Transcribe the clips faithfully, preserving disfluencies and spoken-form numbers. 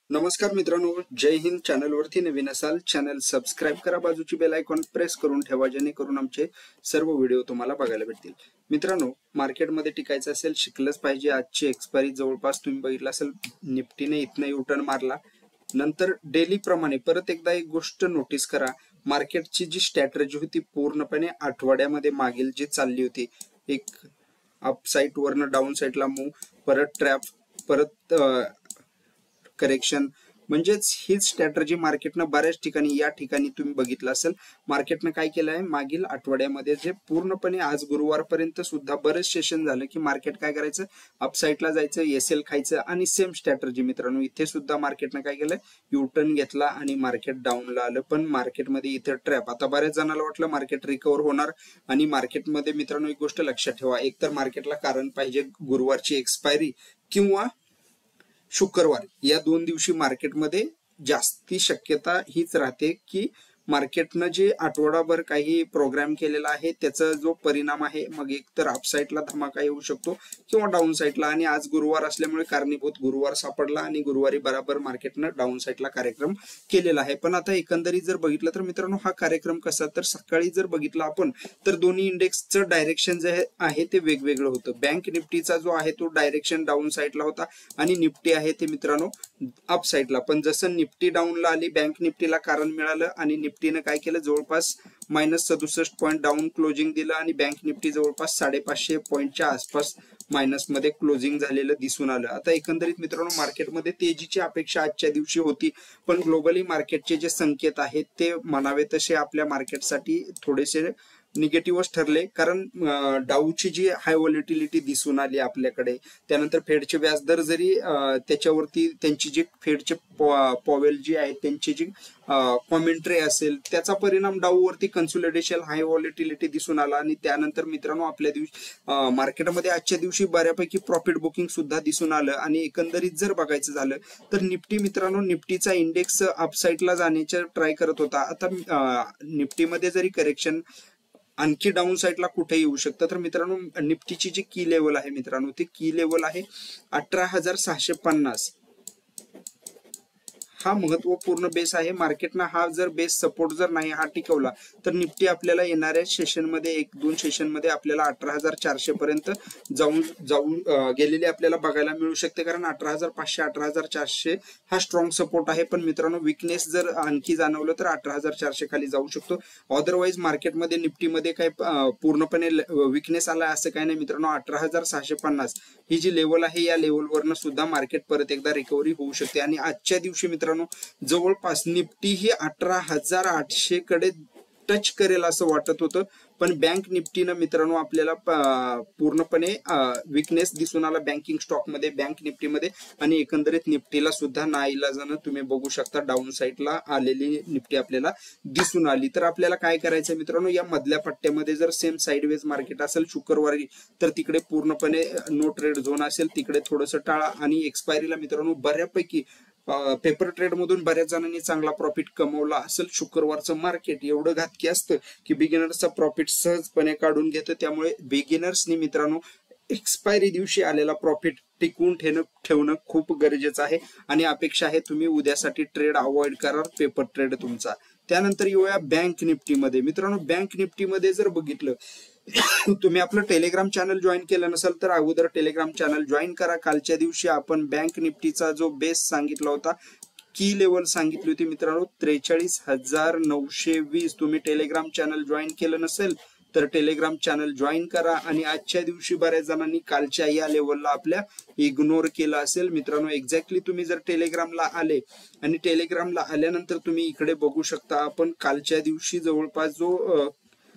नमस्कार मित्रांनो, जय हिंद. चॅनलवरती नवीन असाल चॅनल सबस्क्राइब करा, बाजूची बेल आयकॉन प्रेस करून ठेवा जेणेकरून आमचे सर्व व्हिडिओ तुम्हाला बघायला भेटतील. मित्रांनो, मार्केटमध्ये टिकायचं असेल, शिकलंच पाहिजे. आजची एक्सपायरी जवळपास तुम्ही बघितलं असेल, निफ्टीने इथनं युटर्न मारला. नंतर डेली प्रमाणे परत एकदा एक गोष्ट नोटीस करा, मार्केटची जी स्ट्रॅटेजी होती पूर्णपणे आठवड्यामध्ये मागील जी चालली होती, एक अप साइड वरनं डाऊन साइडला मूव, परत ट्रॅप, परत करेक्शन, म्हणजेच हीच स्ट्रॅटेजी मार्केटनं बऱ्याच ठिकाणी या ठिकाणी तुम्ही बघितलं असेल. मार्केटनं काय केलं आहे मागील आठवड्यामध्ये, जे पूर्णपणे आज गुरुवारपर्यंत सुद्धा बरेच सेशन झालं की मार्केट काय करायचं, अपसाईडला जायचं, एस एल खायचं, आणि सेम स्ट्रॅटेजी मित्रांनो इथे सुद्धा मार्केटनं काय केलं, युटर्न घेतला आणि मार्केट डाऊनला आलं. पण मार्केटमध्ये इथे ट्रॅप. आता बऱ्याच जणांना वाटलं मार्केट रिकव्हर होणार, आणि मार्केटमध्ये मित्रांनो एक गोष्ट लक्षात ठेवा, एकतर मार्केटला कारण पाहिजे गुरुवारची एक्सपायरी किंवा शुक्रवार, या दोन दिवशी मार्केटमध्ये जास्ती शक्यता हीच राहते की मार्केटनं जे आठवडाभर काही प्रोग्राम केलेला आहे त्याचा जो परिणाम आहे, मग एक तर अपसाईडला धमाका येऊ शकतो किंवा डाऊन साईडला. आणि आज गुरुवार असल्यामुळे कारणीभूत गुरुवार सापडला आणि गुरुवारी बराबर मार्केटनं डाऊन साईडला कार्यक्रम केलेला आहे. पण आता एकंदरीत जर बघितलं तर मित्रांनो, हा कार्यक्रम कसा, तर सकाळी जर बघितलं आपण तर दोन्ही इंडेक्सचं डायरेक्शन जे आहे ते वेगवेगळं होतं. बँक निफ्टीचा जो आहे तो डायरेक्शन डाऊन साईडला होता आणि निफ्टी आहे ते मित्रांनो अप साईडला. पण जसं निफ्टी डाऊनला आली, बँक निफ्टीला कारण मिळालं आणि निफ्टीनं काय केलं, जवळपास मायनस सदुसष्ट पॉईंट डाऊन क्लोजिंग दिलं आणि बँक निफ्टी जवळपास साडेपाचशे पॉईंटच्या आसपास मायनस मध्ये क्लोजिंग झालेलं दिसून आलं. आता एकंदरीत मित्रांनो, मार्केटमध्ये तेजीची अपेक्षा आजच्या दिवशी होती, पण ग्लोबली मार्केटचे जे संकेत आहेत ते म्हणावे तसे आपल्या मार्केटसाठी थोडेसे निगेटिव्हच ठरले. कारण डाऊची जी हाय व्हॉलिटिलिटी दिसून आली आपल्याकडे, त्यानंतर फेडचे व्याजदर जरी त्याच्यावरती त्यांची जी फेडचे पॉवेल जी आहे त्यांची जी कॉमेंट्री असेल त्याचा परिणाम डाऊवरती कन्सोलिडेशन हाय व्हॉलिटिलिटी दिसून आला. आणि त्यानंतर मित्रांनो आपल्या दिवशी मार्केटमध्ये आजच्या दिवशी बऱ्यापैकी प्रॉफिट बुकिंग सुद्धा दिसून आलं. आणि एकंदरीत जर बघायचं झालं तर निफ्टी मित्रांनो, निफ्टीचा इंडेक्स अपसाईडला जाण्याचा ट्राय करत होता. आता निफ्टीमध्ये जरी करेक्शन आणखी डाऊन साईडला कुठे येऊ शकतं, तर मित्रांनो निफ्टीची जी की लेवल आहे मित्रांनो, ती की लेवल आहे अठरा हजार सहाशे पन्नास. हा महत्वपूर्ण बेस आहे. मार्केटना हा जर बेस सपोर्ट जर नाही हा टिकवला तर निफ्टी आपल्याला येणाऱ्या सेशन मध्ये एक दोन सेशन मध्ये आपल्याला अठरा हजार चारशे पर्यंत जाऊन जाऊन गेलेली आपल्याला बघायला मिळू शकते. कारण अठरा हजार पाचशे अठरा हजार चारशे हा स्ट्रॉंग सपोर्ट आहे. पण मित्रांनो विकनेस जर आणखी जाणवलं तर अठरा हजार चारशे खाली जाऊ शकतो. अदरवाईज मार्केटमध्ये निफ्टीमध्ये काय पूर्णपणे विकनेस आला असं काय नाही मित्रांनो. अठरा हजार सहाशे पन्नास ही जी लेवल आहे या लेवलवरनं सुद्धा मार्केट परत एकदा रिकव्हरी होऊ शकते. आणि आजच्या दिवशी मित्रांनो जवळपास निफ्टी ही अठरा हजार आठशे कडे टच करेल असं वाटत होतं, पण बँक निफ्टीनं मित्रांनो आपल्याला पूर्णपणे विकनेस दिसून आला बँकिंग स्टॉक मध्ये, बँक निफ्टीमध्ये. आणि एकंदरीत निफ्टीला सुद्धा नाईलाजानं तुम्ही बघू शकता डाऊन साईडला आलेली निफ्टी आपल्याला दिसून आली. तर आपल्याला काय करायचं मित्रांनो, या मधल्या पट्ट्यामध्ये जर सेम साईडवेज मार्केट असेल शुक्रवारी तर तिकडे पूर्णपणे नो ट्रेड झोन असेल, तिकडे थोडंसं टाळा. आणि एक्सपायरीला मित्रांनो बऱ्यापैकी पेपर ट्रेड मधून बऱ्याच जणांनी चांगला प्रॉफिट कमवला असेल. शुक्रवारचं मार्केट एवढं घातकी असतं की बिगिनर्सचा प्रॉफिट सहजपणे काढून घेतं. त्यामुळे बिगिनर्सनी मित्रांनो एक्सपायरी दिवशी आलेला प्रॉफिट टिकवून ठेवणं ठेवणं खूप गरजेचं आहे. आणि अपेक्षा आहे तुम्ही उद्यासाठी ट्रेड अवॉइड करा, पेपर ट्रेड तुमचा. त्यानंतर येऊया बँक निफ्टीमध्ये. मित्रांनो बँक निफ्टीमध्ये जर बघितलं तुम्ही आपलं टेलिग्राम चॅनल जॉईन केलं नसेल तर अगोदर टेलिग्राम चॅनल जॉईन करा. कालच्या दिवशी आपण बँक निफ्टीचा जो बेस सांगितला होता, की लेवल सांगितली होती मित्रांनो त्रेचाळीस हजार नऊशे वीस. तुम्ही टेलिग्राम चॅनल जॉईन केलं नसेल तर टेलिग्राम चॅनल जॉईन करा. आणि आजच्या दिवशी बऱ्याच जणांनी कालच्या या लेवलला आपल्या इग्नोर केलं असेल मित्रांनो. एक्झॅक्टली तुम्ही जर टेलिग्रामला आले आणि टेलिग्रामला आल्यानंतर तुम्ही इकडे बघू शकता, आपण कालच्या दिवशी जवळपास जो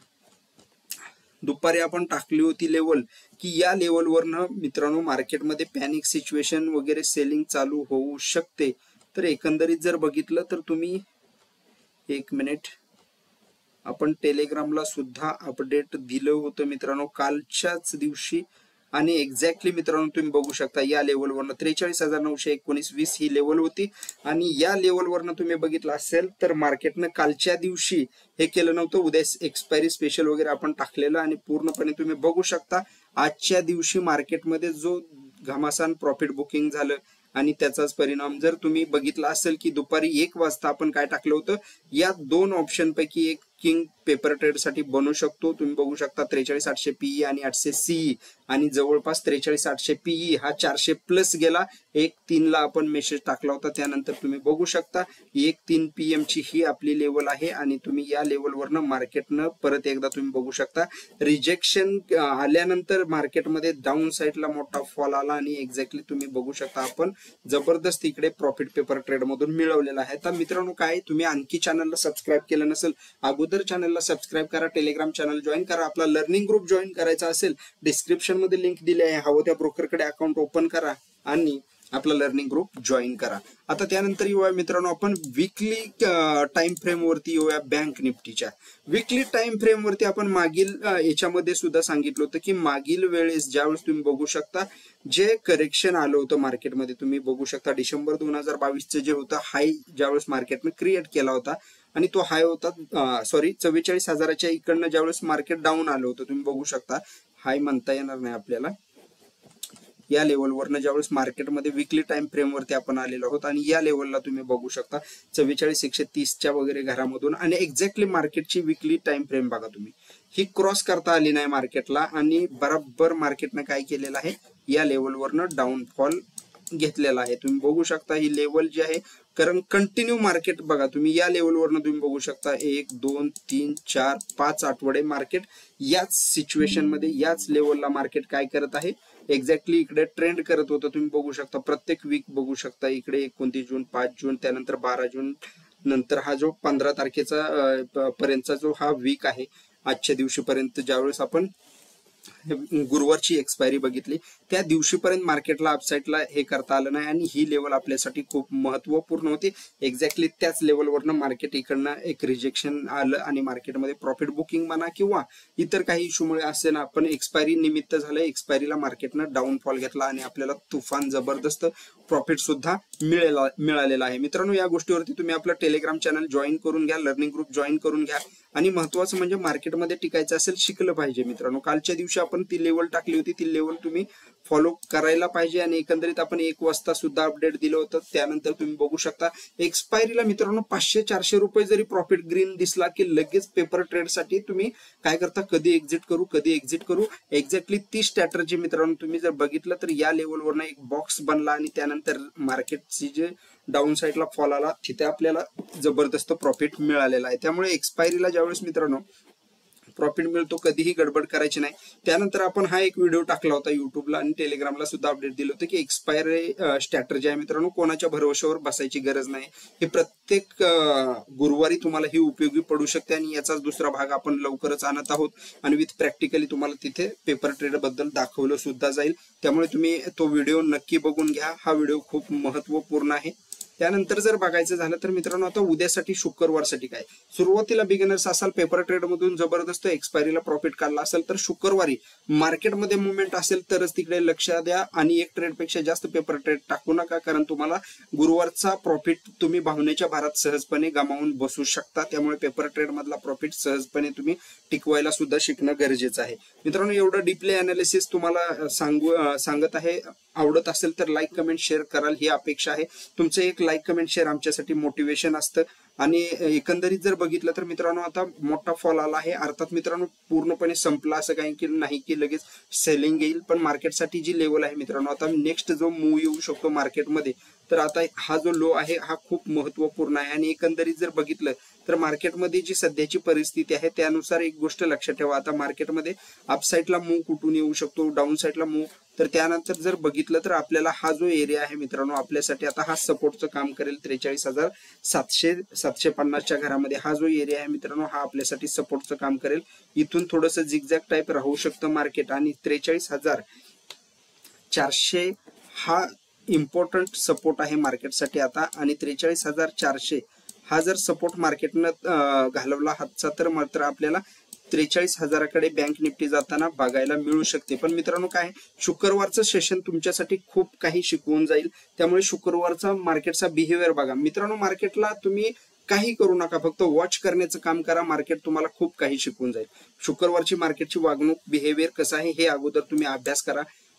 दुपारी आपण टाकली होती लेवल, की या लेवलवरनं मित्रांनो मार्केटमध्ये पॅनिक सिच्युएशन वगैरे सेलिंग चालू होऊ शकते. तर एकंदरीत जर बघितलं तर तुम्ही एक मिनिट, आपण टेलिग्रामला सुद्धा अपडेट दिलं होतं मित्रांनो कालच्याच दिवशी. आणि एक्झॅक्टली मित्रांनो तुम्ही बघू शकता या लेवलवरनं त्रेचाळीस हजार नऊशे एकोणीस वीस ही लेवल होती. आणि या लेवलवरनं तुम्ही बघितलं असेल तर मार्केटनं कालच्या दिवशी हे केलं नव्हतं. उद्या एक्सपायरी स्पेशल वगैरे आपण टाकलेलं आणि पूर्णपणे तुम्ही बघू शकता आजच्या दिवशी मार्केटमध्ये जो घमासान प्रॉफिट बुकिंग झालं आणि त्याचाच परिणाम जर तुम्ही बघितला असेल की दुपारी एक वाजता आपण काय टाकलं होतं, या दोन ऑप्शन पैकी एक किंग पेपर ट्रेड साठी बनू शकतो. तुम्ही बघू शकता त्रेचाळीस आठशे पीई आणि आठशे सीई आणि जवळपास त्रेचाळीस आठशे पीई हा चारशे प्लस गेला. एक तीन ला आपण मेसेज टाकला होता, त्यानंतर तुम्ही बघू शकता एक तीन पीएम ची ही आपली लेवल आहे आणि तुम्ही या लेवलवरनं मार्केटनं परत एकदा तुम्ही बघू शकता रिजेक्शन आल्यानंतर मार्केटमध्ये डाऊन साईडला मोठा फॉल आला आणि एक्झॅक्टली तुम्ही बघू शकता आपण जबरदस्त इकडे प्रॉफिट पेपर ट्रेड मधून मिळवलेला आहे. तर मित्रांनो, काय तुम्ही आणखी चॅनलला सबस्क्राईब केलं नसेल, अगोदर चॅनलला सबस्क्राईब करा, टेलिग्राम चॅनल जॉईन करा, आपला लर्निंग ग्रुप जॉईन करायचा असेल डिस्क्रिप्शन मध्ये लिंक दिली आहे, हवं त्या ब्रोकरकडे अकाउंट ओपन करा आणि आपला लर्निंग ग्रुप जॉईन करा. आता त्यानंतर येऊया मित्रांनो आपण विकली टाइम फ्रेम वरती येऊया. बँक निफ्टीच्या विकली टाइम फ्रेम वरती आपण मागील याच्यामध्ये सुद्धा सांगितलं होतं की मागील वेळेस ज्यावेळेस तुम्ही बघू शकता जे करेक्शन आलं होतं मार्केटमध्ये, तुम्ही बघू शकता डिसेंबर दोन हजार बावीसचं जे होतं हाय ज्यावेळेस मार्केटने क्रिएट केला होता आणि तो हाय होता सॉरी चव्वेचाळीस हजाराच्या इकडनं ज्यावेळेस मार्केट डाऊन आलं होतं, तुम्ही बघू शकता हाय म्हणता येणार नाही आपल्याला, या लेवलवरनं ज्यावेळेस मार्केटमध्ये विकली टाइम फ्रेम वरती आपण आलेलो आहोत आणि या लेवलला तुम्ही बघू शकता चव्वेचाळीस एकशे तीसच्या वगैरे घरामधून आणि एक्झॅक्टली मार्केटची विकली टाइम फ्रेम बघा तुम्ही, ही क्रॉस करता आली नाही मार्केटला आणि बरोबर मार्केटनं काय केलेलं आहे या लेवलवरनं डाऊनफॉल घेतलेला आहे. तुम्ही बघू शकता ही लेवल जी आहे, कारण कंटिन्यू मार्केट बघा तुम्ही या लेवलवरनं तुम्ही बघू शकता एक दोन तीन चार पाच आठवडे मार्केट याच सिच्युएशन मध्ये याच लेवलला मार्केट काय करत आहे, एक्झॅक्टली इकडे ट्रेंड करत होतं. तुम्ही बघू शकता प्रत्येक वीक बघू शकता इकडे एकोणतीस जून, पाच जून, त्यानंतर बारा जून, नंतर हा जो पंधरा तारखेचा पर्यंतचा जो हा वीक आहे आजच्या दिवशीपर्यंत ज्यावेळेस आपण गुरुवारची एक्सपायरी बघितली त्या दिवशीपर्यंत मार्केटला अपसाईडला हे करता आलं नाही आणि ही लेवल आपल्यासाठी खूप महत्वपूर्ण होती. एक्झॅक्टली त्याच लेवलवरनं मार्केट इकडनं एक रिजेक्शन आलं आणि मार्केटमध्ये प्रॉफिट बुकिंग म्हणा किंवा इतर काही इश्यूमुळे असे ना आपण एक्सपायरी निमित्त झालं, एक्सपायरीला मार्केटनं डाऊनफॉल घेतला आणि आपल्याला तुफान जबरदस्त प्रॉफिट सुद्धा मिळेला मिळालेला आहे. मित्रांनो, या गोष्टीवरती तुम्ही आपलं टेलिग्राम चॅनल जॉईन करून घ्या, लर्निंग ग्रुप जॉईन करून घ्या आणि महत्वाचं म्हणजे मार्केटमध्ये टिकायचं असेल शिकलं पाहिजे. मित्रांनो, कालच्या दिवशी आपण ती लेवल टाकली होती, ती लेवल तुम्ही फॉलो करायला पाहिजे आणि एकंदरीत आपण एक वाजता सुद्धा अपडेट दिलं होतं. त्यानंतर तुम्ही बघू शकता एक्सपायरीला मित्रांनो पाचशे चारशे रुपये जरी प्रॉफिट ग्रीन दिसला की लगेच पेपर ट्रेड साठी तुम्ही काय करता, कधी एक्झिट करू कधी एक्झिट करू. एक्झॅक्टली ती स्ट्रॅटर्जी मित्रांनो तुम्ही जर बघितलं तर या लेवलवरनं एक बॉक्स बनला आणि त्यानंतर मार्केटची जे डाऊन साईडला फॉल आला तिथे आपल्याला जबरदस्त प्रॉफिट मिळालेला आहे. त्यामुळे एक्सपायरीला ज्यावेळेस मित्रांनो प्रॉफिट मिळतो कधीही गडबड करायची नाही. त्यानंतर आपण हा एक व्हिडिओ टाकला होता युट्यूबला आणि टेलिग्रामला सुद्धा अपडेट दिलं होतं की एक्सपायरी स्ट्रॅटर्जी आहे मित्रांनो, कोणाच्या भरोश्यावर बसायची गरज नाही. हे प्रत्येक गुरुवारी तुम्हाला ही उपयोगी पडू शकते आणि याचाच दुसरा भाग आपण लवकरच आणत आहोत आणि विथ प्रॅक्टिकली तुम्हाला तिथे पेपर ट्रेड बद्दल दाखवलं सुद्धा जाईल. त्यामुळे तुम्ही तो व्हिडिओ नक्की बघून घ्या, हा व्हिडिओ खूप महत्वपूर्ण आहे. त्यानंतर जर बघायचं झालं तर मित्रांनो आता उद्यासाठी शुक्रवारसाठी काय, सुरुवातीला बिगिनर्स असाल पेपर ट्रेड मधून जबरदस्त एक्सपायरीला प्रॉफिट काढला असेल तर शुक्रवारी मार्केटमध्ये मुवमेंट असेल तरच तिकडे लक्ष द्या आणि एक ट्रेड पेक्षा जास्त पेपर ट्रेड टाकू नका, कारण तुम्हाला गुरुवारचा प्रॉफिट तुम्ही भावनेच्या भारात सहजपणे गमावून बसू शकता. त्यामुळे पेपर ट्रेड मधला प्रॉफिट सहजपणे तुम्ही टिकवायला सुद्धा शिकणं गरजेचं आहे. मित्रांनो, एवढं डीपली अनालिसिस तुम्हाला सांगू सांगत आहे, आवडत असेल तर लाईक कमेंट शेअर कराल ही अपेक्षा आहे. तुमचं एक लाईक कमेंट शेअर आमच्यासाठी मोटिवेशन असतं आणि एकंदरीत जर बघितलं तर मित्रांनो आता मोठा फॉल आला आहे. अर्थात मित्रांनो पूर्णपणे संपला असं काही की नाही की लगेच सेलिंग येईल, पण मार्केटसाठी जी लेवल आहे मित्रांनो आता नेक्स्ट जो मूव येऊ शकतो मार्केटमध्ये, तर आता हा जो लो आहे हा खूप महत्वपूर्ण आहे. आणि एकंदरीत जर बघितलं तर मार्केटमध्ये जी सध्याची परिस्थिती आहे त्यानुसार एक गोष्ट लक्षात ठेवा, आता मार्केटमध्ये अपसाईडला मूव कुठून येऊ शकतो, डाऊन साईडला मूव, तर त्यानंतर जर बघितलं तर आपल्याला हा जो एरिया आहे मित्रांनो आपल्यासाठी आता हा सपोर्टचं काम करेल. त्रेचाळीस हजार सातशे सातशे पन्नासच्या घरामध्ये हा जो एरिया आहे मित्रांनो हा आपल्यासाठी सपोर्टचं काम करेल. इथून थोडंसं झिगझॅग टाईप राहू शकतं मार्केट आणि त्रेचाळीस हजार चारशे हा इम्पॉर्टंट सपोर्ट आहे मार्केटसाठी आता. आणि त्रेचाळीस हजार चारशे हा जर सपोर्ट मार्केटनं घालवला हातचा तर मात्र आपल्याला त्रेचाळीस हजाराकडे बँक निफ्टी जाताना बघायला मिळू शकते. पण मित्रांनो काय, शुक्रवारचं सेशन तुमच्यासाठी खूप काही शिकवून जाईल. त्यामुळे शुक्रवारचा मार्केटचा बिहेवियर बघा मित्रांनो, मार्केटला तुम्ही काही करू नका, फक्त वॉच करण्याचं काम करा, मार्केट तुम्हाला खूप काही शिकवून जाईल. शुक्रवारची मार्केटची वागणूक बिहेवियर कसं आहे हे अगोदर तुम्ही अभ्यास करा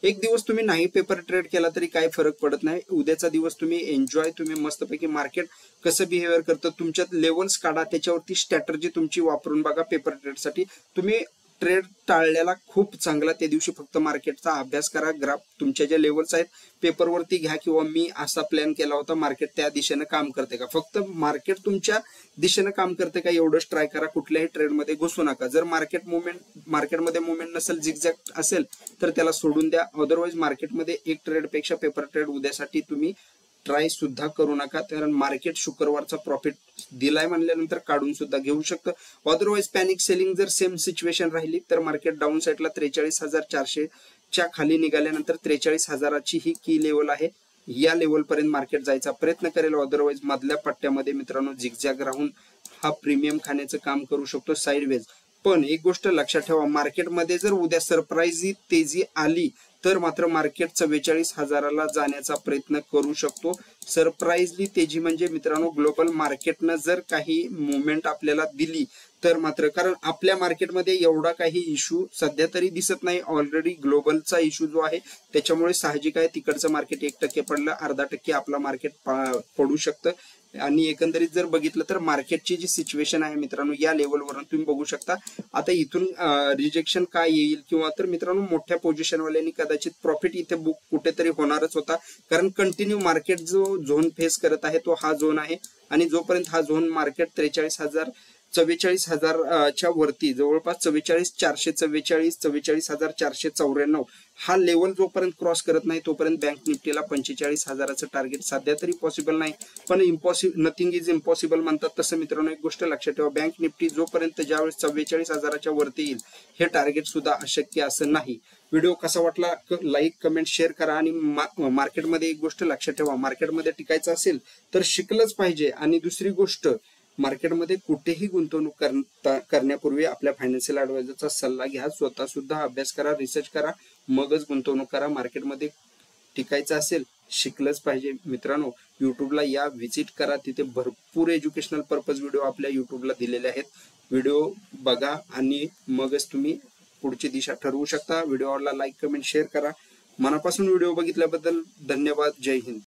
एक दिवस तुम्ही नाही पेपर ट्रेड केला तरी काही फरक पडत नाही. उद्याचा दिवस तुम्ही एन्जॉय, तुम्ही मस्तपैकी मार्केट कसं बिहेवियर करतं तुमच्यात लेवल्स काढा, त्याच्यावरती स्ट्रॅटर्जी तुमची वापरून बघा. पेपर ट्रेडसाठी तुम्ही ट्रेड टाळलेला खूप चांगला, त्या दिवशी फक्त मार्केटचा अभ्यास करा. ग्राफ तुमच्या ज्या लेवल्स आहेत पेपरवरती घ्या, किंवा मी असा प्लॅन केला होता, मार्केट त्या दिशेनं काम करते का, फक्त मार्केट तुमच्या दिशेनं काम करते का एवढंच ट्राय करा. कुठल्याही ट्रेडमध्ये घुसू नका. जर मार्केट मुवमेंट मार्केटमध्ये मुवमेंट नसेल, झिगझॅग असेल तर त्याला सोडून द्या. अदरवाईज मार्केटमध्ये एक ट्रेडपेक्षा पेपर ट्रेड उद्यासाठी तुम्ही ट्राय सुद्धा करू नका, कारण मार्केट शुक्रवारचा प्रॉफिट दिलाय म्हणल्यानंतर काढून सुद्धा घेऊ शकतं. अदरवाईज पॅनिक सेलिंग जर सेम सिच्युएशन राहिली तर मार्केट डाऊन साईडला त्रेचाळीस हजार चारशे च्या खाली निघाल्यानंतर त्रेचाळीस हजाराची ही की लेवल आहे. या लेवल पर्यंत मार्केट जायचा प्रयत्न करेल. अदरवाईज मधल्या पट्ट्यामध्ये मित्रांनो झिगझॅग राहून हा प्रीमियम खाण्याचं काम करू शकतो साईडवेज. पण एक गोष्ट लक्षात ठेवा, मार्केटमध्ये जर उद्या सरप्राईज तेजी आली तर मात्र मार्केट चव्वेचाळीस हजाराला जाण्याचा प्रयत्न करू शकतो. सरप्राईजली तेजी म्हणजे मित्रांनो ग्लोबल मार्केटनं जर काही मुवमेंट आपल्याला दिली तर मात्र, कारण आपल्या मार्केटमध्ये एवढा काही इश्यू सध्या तरी दिसत नाही. ऑलरेडी ग्लोबलचा इश्यू जो आहे त्याच्यामुळे साहजिक आहे तिकडचं मार्केट एक टक्के पडलं, अर्धा टक्के आपला मार्केट पडू शकतं. आणि एकंदरीत जर बघितलं तर मार्केटची जी सिच्युएशन आहे मित्रांनो या लेवलवरून तुम्ही बघू शकता. आता इथून रिजेक्शन काय येईल, किंवा तर मित्रांनो मोठ्या पोझिशनवाल्यांनी कदाचित प्रॉफिट इथे बुक कुठेतरी होणारच होता, कारण कंटिन्यू मार्केट जो झोन फेस करत आहे तो हा झोन आहे. आणि जोपर्यंत हा झोन मार्केट त्रेचाळीस हजार चव्वेचाळीस हजारच्या वरती, जवळपास चव्वेचाळीस चारशे चव्वेचाळीस चव्वेचाळीस हजार चारशे चौऱ्याण्णव हा लेवल जोपर्यंत क्रॉस करत नाही तोपर्यंत बँक निफ्टीला पंचेचाळीस हजाराचं टार्गेट सध्या तरी पॉसिबल नाही. पण इम्पॉसिबल, नथिंग इज इम्पॉसिबल म्हणतात तसं मित्रांनो एक गोष्ट लक्षात ठेवा, बँक निफ्टी जोपर्यंत ज्यावेळेस चव्वेचाळीस हजाराच्या वरती येईल हे टार्गेट सुद्धा अशक्य असं नाही. व्हिडिओ कसा वाटला लाईक कमेंट शेअर करा. आणि मार्केटमध्ये एक गोष्ट लक्षात ठेवा, मार्केटमध्ये टिकायचं असेल तर शिकलंच पाहिजे. आणि दुसरी गोष्ट, मार्केटमध्ये कुठेही गुंतवणूक करण्यापूर्वी आपल्या फायनान्शियल ऍडवायझरचा सल्ला घ्या, स्वतः सुद्धा अभ्यास करा, रिसर्च करा, मगच गुंतवणूक करा. मार्केटमध्ये टिकायचं असेल शिकलंच पाहिजे. मित्रांनो युट्यूबला या, व्हिजिट करा, तिथे भरपूर एज्युकेशनल पर्पज व्हिडिओ आपल्या युट्यूबला दिलेले आहेत. व्हिडिओ बघा आणि मगच तुम्ही पुढची दिशा ठरवू शकता. व्हिडिओला लाईक कमेंट शेअर करा. मनापासून व्हिडिओ बघितल्याबद्दल धन्यवाद. जय हिंद.